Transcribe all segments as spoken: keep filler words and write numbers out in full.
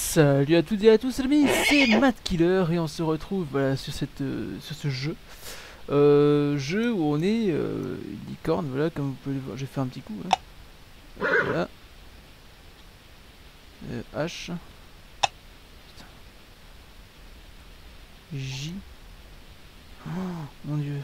Salut à toutes et à tous, les amis, c'est Matt Killer et on se retrouve voilà, sur, cette, euh, sur ce jeu. Euh, jeu où on est euh, une licorne, voilà, comme vous pouvez le voir. J'ai fait un petit coup. Hein. Voilà. Euh, H. Putain. J. Oh mon dieu.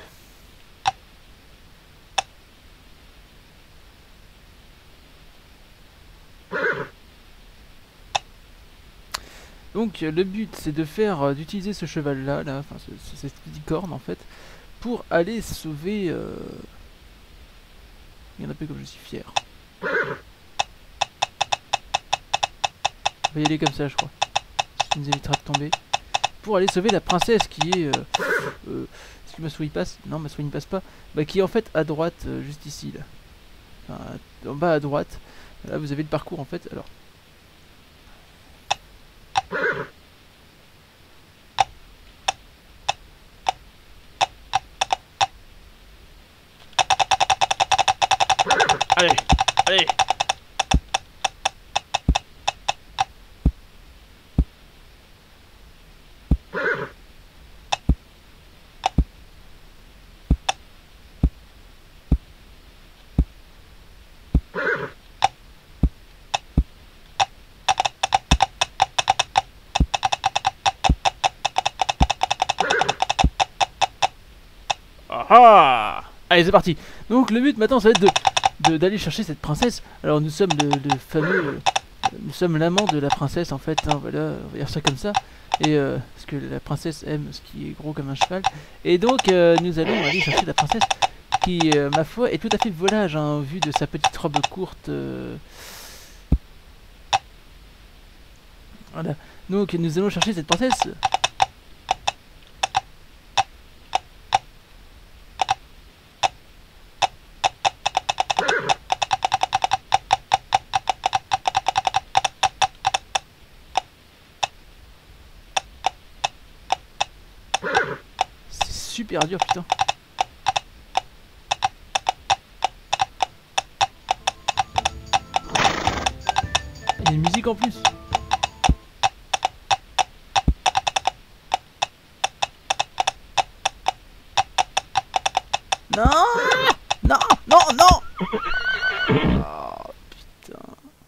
Donc le but c'est de faire, euh, d'utiliser ce cheval là, là, enfin ce, ce, cette licorne en fait, pour aller sauver... Euh... Il y en a peu comme je suis fier. On va y aller comme ça je crois. Ça nous évitera de tomber. Pour aller sauver la princesse qui est... Euh, euh, Est-ce que ma souris passe? Non, ma souris ne passe pas. Bah qui est en fait à droite, euh, juste ici là. Enfin, en bas à droite. Là vous avez le parcours en fait. Alors... Allez, allez. Ah, allez, c'est parti. Donc le but maintenant ça va être de d'aller chercher cette princesse. Alors nous sommes le, le fameux, euh, nous sommes l'amant de la princesse en fait, hein, voilà, on va dire ça comme ça. Et euh, parce que la princesse aime ce qui est gros comme un cheval. Et donc euh, nous allons aller chercher la princesse qui, euh, ma foi, est tout à fait volage, hein, au vu de sa petite robe courte. Euh... Voilà. Donc nous allons chercher cette princesse. Super dur, putain. Il y a une musique en plus. Non, non, non, non. Oh, putain.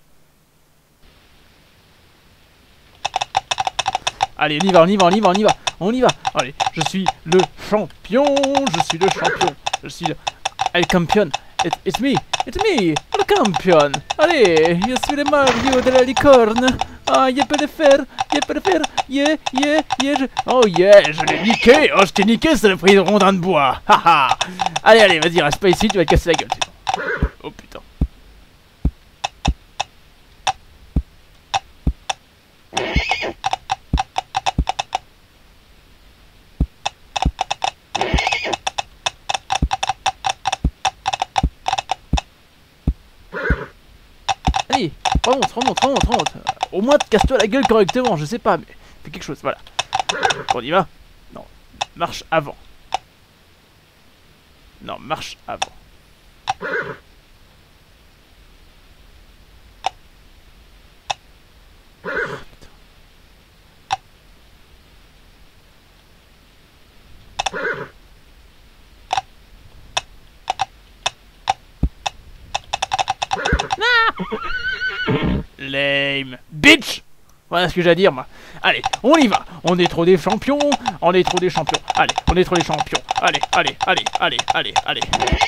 Allez, on y va, on y va, on y va, on y va. On y va. Allez, je suis le champion. Je suis le champion. Je suis le... El campion. It, it's me. It's me. Le campion. Allez, je suis le Mario de la licorne. Ah, je peux le faire. Je peux le faire. Yeah, yeah, yeah. Je... Oh yeah, je l'ai niqué. Oh, je t'ai niqué, c'est le prix de rondin de bois. Haha. Allez, allez, vas-y, reste pas ici, tu vas te casser la gueule. Oh putain. Allez, remonte, remonte, remonte, remonte. Au moins, casse-toi la gueule correctement, je sais pas, mais fais quelque chose, voilà. On y va? Non, marche avant. Non, marche avant. Lame. Bitch. Voilà ce que j'ai à dire moi. Allez, on y va. On est trop des champions. On est trop des champions. Allez, on est trop des champions. Allez, allez, allez, allez, allez, allez.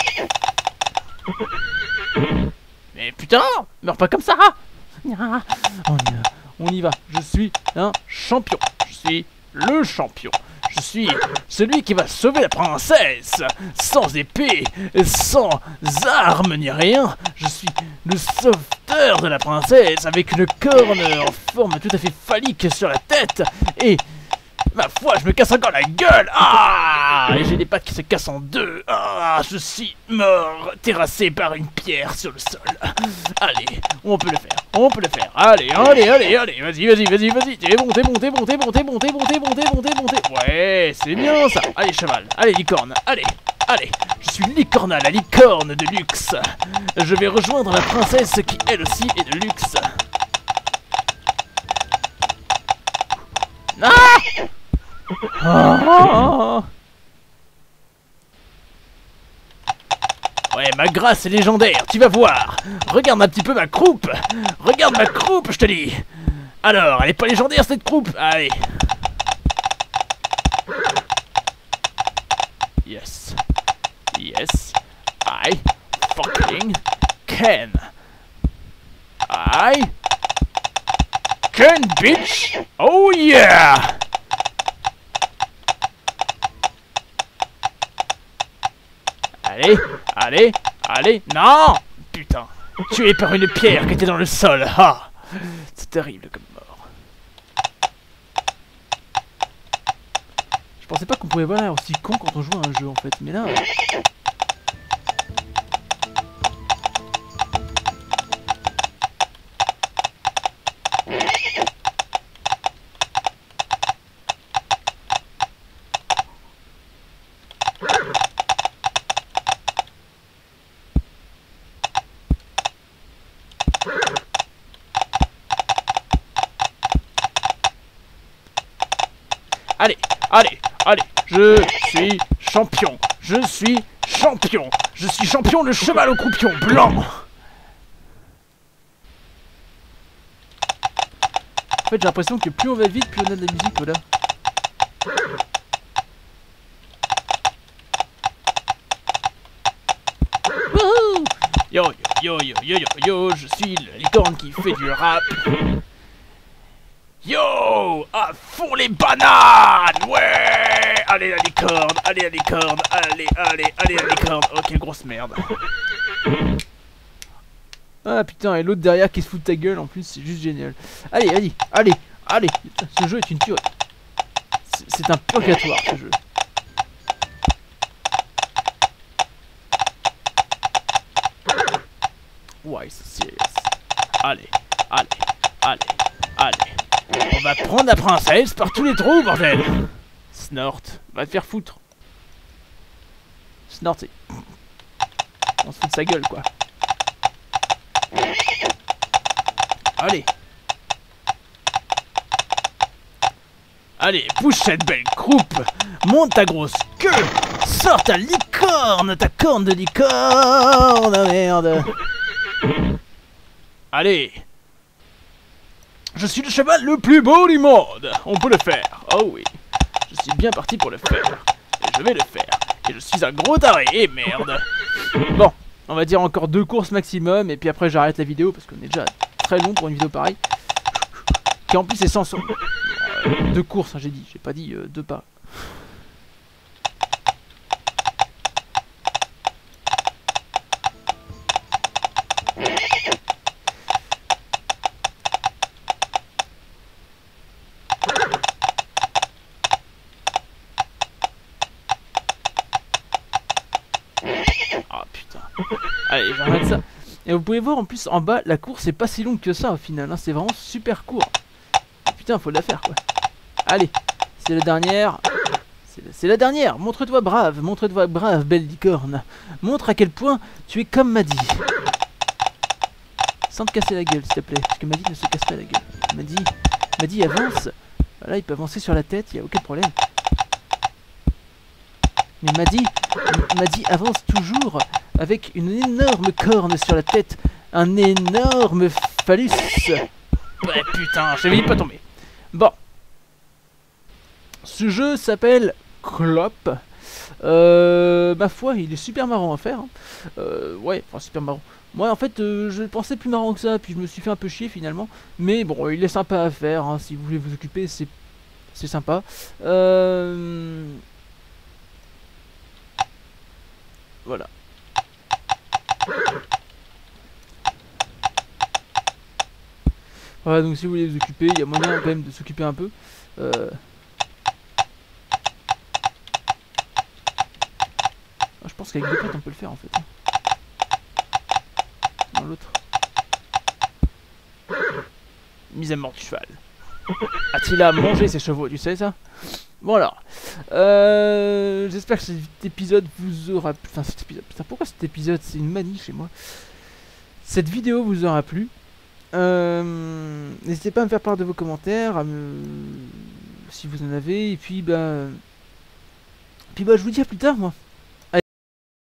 Mais putain, meurs pas comme ça. On y va. On y va. Je suis un champion. Je suis le champion. Je suis celui qui va sauver la princesse, sans épée, sans armes ni rien. Je suis le sauveteur de la princesse, avec une corne en forme tout à fait phallique sur la tête. Et, ma foi, je me casse encore la gueule. Ah, et j'ai des pattes qui se cassent en deux. Ah, je suis mort, terrassé par une pierre sur le sol. Allez, on peut le faire, on peut le faire. Allez, allez, allez, allez, vas-y, vas-y, vas-y, vas-y. T'es bon, t'es bon, t'es bon, t'es bon, t'es bon, t'es bon, t'es bon, t'es bon, t'es bon, t'es bon. Ouais, c'est bien ça. Allez, cheval, allez, licorne, allez, allez. Je suis Licorna, la licorne de luxe. Je vais rejoindre la princesse qui, elle aussi, est de luxe. Ah. Ouais, ma grâce est légendaire, tu vas voir. Regarde un petit peu ma croupe. Regarde ma croupe, je te dis. Alors, elle est pas légendaire cette croupe. Allez. Yes. Yes. I fucking can. I can, bitch. Oh yeah. Allez, allez, allez. Non. Putain. Tué par une pierre qui était dans le sol. Ah. C'est terrible comme mort. Je pensais pas qu'on pouvait voir aussi con quand on joue à un jeu en fait, mais là... Allez, allez, allez, je suis champion, je suis champion, je suis champion le cheval au croupion blanc. En fait, j'ai l'impression que plus on va vite, plus on a de la musique, voilà. Wouhou! Yo, yo, yo, yo, yo, yo, je suis la licorne qui fait du rap. Yo, à fond les bananes, ouais. Allez la licorne, allez la licorne, allez, allez, allez la licorne. Oh, quelle grosse merde. Ah putain, et l'autre derrière qui se fout de ta gueule en plus, c'est juste génial. Allez, allez, allez, allez. Ce jeu est une tuerie. C'est un purgatoire ce jeu. Why so serious? Allez, allez, allez, allez. On va prendre la princesse par tous les trous, bordel. Snort, va te faire foutre. Snort, c'est... On se fout de sa gueule, quoi. Allez. Allez, pousse cette belle croupe. Monte ta grosse queue. Sors ta licorne, ta corne de licorne. Oh, merde. Allez. Je suis le cheval le plus beau du monde. On peut le faire. Oh oui. Je suis bien parti pour le faire. Et je vais le faire. Et je suis un gros taré. Et merde. Bon, on va dire encore deux courses maximum. Et puis après j'arrête la vidéo parce qu'on est déjà très long pour une vidéo pareille. Qui en plus est sans son. Euh, deux courses, hein, j'ai dit. J'ai pas dit euh, deux pas. Ah putain. Allez, je vais remettre ça. Et vous pouvez voir en plus en bas, la course est pas si longue que ça au final. Hein, c'est vraiment super court. Ah, putain, faut la faire quoi. Allez, c'est la dernière. C'est la dernière. Montre-toi brave. Montre-toi brave, belle licorne. Montre à quel point tu es comme Maddy. Sans te casser la gueule, s'il te plaît. Parce que Maddy ne se casse pas la gueule. Maddy, Maddy avance. Voilà, il peut avancer sur la tête, il n'y a aucun problème. Mais Maddy, Maddy avance toujours avec une énorme corne sur la tête. Un énorme phallus. Ouais, putain, j'ai failli pas tomber. Bon. Ce jeu s'appelle Clop. Euh, ma foi, il est super marrant à faire. Hein. Euh, ouais, enfin super marrant. Moi, en fait, euh, je pensais plus marrant que ça, puis je me suis fait un peu chier finalement. Mais bon, il est sympa à faire. Hein. Si vous voulez vous occuper, c'est c'est sympa. Euh... Voilà. Voilà, donc si vous voulez vous occuper, il y a moyen quand même de s'occuper un peu. Euh... Je pense qu'avec deux potes on peut le faire en fait. Dans l'autre. Mise à mort du cheval. A-t-il mangé ses chevaux, tu sais ça? Voilà. Euh, J'espère que cet épisode vous aura plu. Enfin, cet épisode. Putain, pourquoi cet épisode? C'est une manie chez moi. Cette vidéo vous aura plu. Euh, N'hésitez pas à me faire part de vos commentaires, à me si vous en avez. Et puis bah... Puis bah je vous dis à plus tard moi.